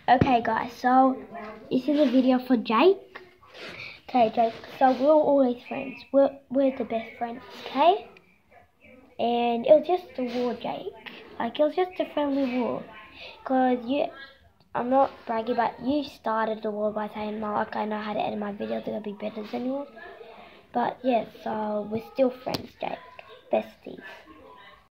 Okay guys, so this is a video for Jake. Okay Jake, so we're always friends. We're the best friends, okay? And it was just a war, Jake. Like, it was just a friendly war. Cause I'm not bragging, but you started the war by saying, like, I know how to edit my videos, they're gonna be better than yours. But yeah, so we're still friends, Jake. Besties.